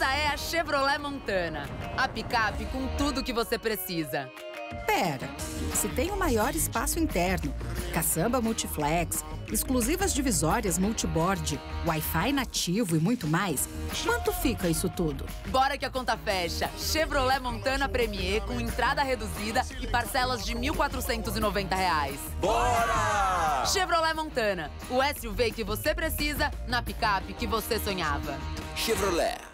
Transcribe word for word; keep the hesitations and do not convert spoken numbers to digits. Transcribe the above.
é a Chevrolet Montana, a picape com tudo que você precisa. Pera, se tem o maior espaço interno, caçamba multiflex, exclusivas divisórias multiboard, Wi-Fi nativo e muito mais, quanto fica isso tudo? Bora que a conta fecha! Chevrolet Montana Premier com entrada reduzida e parcelas de mil quatrocentos e noventa reais. Bora! Chevrolet Montana, o S U V que você precisa na picape que você sonhava. Chevrolet.